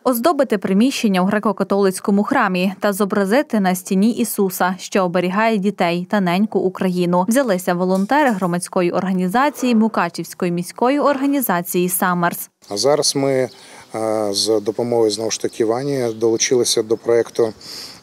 Оздобити приміщення у греко-католицькому храмі та зобразити на стіні Ісуса, що оберігає дітей та неньку Україну. Взялися волонтери громадської організації Мукачівської міської організації «Саммерс». А зараз ми з допомогою, знову ж таки, Вані долучилися до проєкту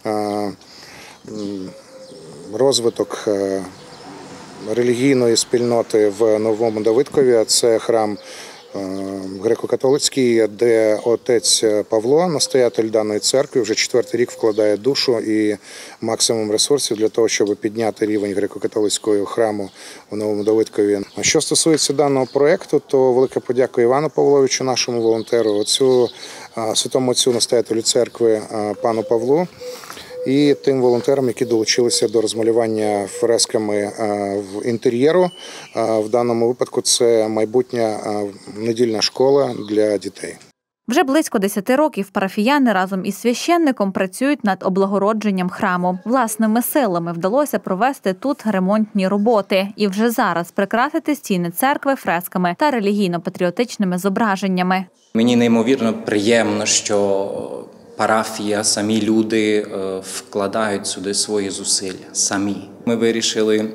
розвиток релігійної спільноти в Новому Давидкові. Це храм греко-католицький, де отець Павло, настоятель даної церкви, вже 4-й рік вкладає душу і максимум ресурсів для того, щоб підняти рівень греко-католицького храму в Новому Давидкові. Що стосується даного проєкту, то велика подяка Івану Павловичу, нашому волонтеру, святому отцю настоятелю церкви пану Павлу, і тим волонтерам, які долучилися до розмалювання фресками в інтер'єру. В даному випадку це майбутня недільна школа для дітей. Вже близько 10 років парафіяни разом із священником працюють над облагородженням храму. Власними силами вдалося провести тут ремонтні роботи і вже зараз прикрасити стіни церкви фресками та релігійно-патріотичними зображеннями. Мені неймовірно приємно, що парафія, самі люди вкладають сюди свої зусилля, самі. Ми вирішили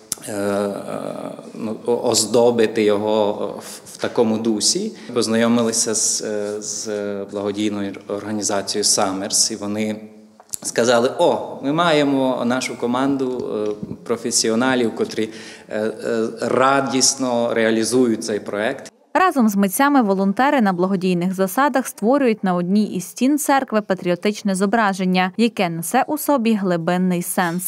оздобити його в такому дусі. Познайомилися з благодійною організацією «Саммерс», і вони сказали: ми маємо нашу команду професіоналів, котрі радісно реалізують цей проєкт. Разом з митцями волонтери на благодійних засадах створюють на одній із стін церкви патріотичне зображення, яке несе у собі глибинний сенс.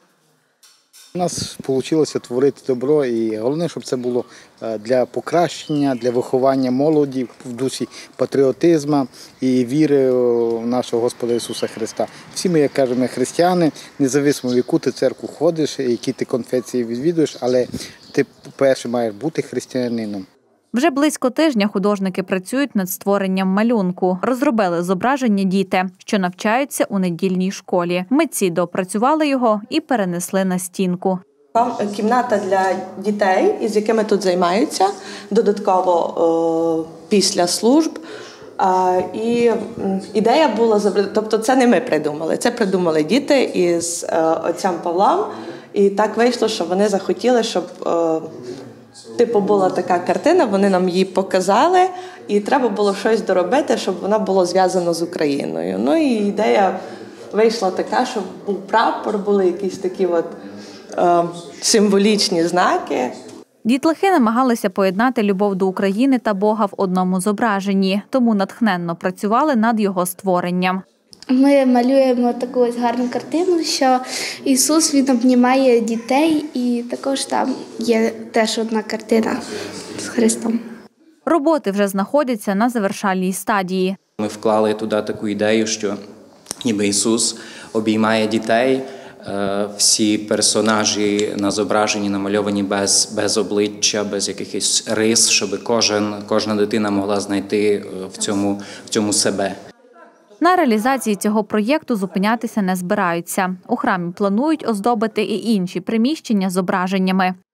У нас вийшло творити добро, і головне, щоб це було для покращення, для виховання молоді в дусі патріотизму і віри в нашого Господа Ісуса Христа. Всі ми, як кажемо, християни, незалежно в яку ти церкву ходиш, які ти конфесії відвідуєш, але ти, по-перше, маєш бути християнином. Вже близько тижня художники працюють над створенням малюнку. Розробили зображення діти, що навчаються у недільній школі. Митці доопрацювали його і перенесли на стінку. Кімната для дітей, із якими тут займаються, додатково після служб. І ідея була, тобто це не ми придумали, це придумали діти із отцем Павлом. І так вийшло, що вони захотіли, щоб була така картина, вони нам її показали, і треба було щось доробити, щоб вона була зв'язана з Україною. І ідея вийшла така, щоб був прапор, були якісь такі символічні знаки. Дітлахи намагалися поєднати любов до України та Бога в одному зображенні, тому натхненно працювали над його створенням. Ми малюємо таку ось гарну картину, що Ісус, Він обнімає дітей, і також там є теж одна картина з Христом. Роботи вже знаходяться на завершальній стадії. Ми вклали туди таку ідею, що ніби Ісус обіймає дітей, всі персонажі на зображенні намальовані без обличчя, без якихось рис, щоб кожна дитина могла знайти в цьому себе. На реалізації цього проєкту зупинятися не збираються. У храмі планують оздобити і інші приміщення зображеннями.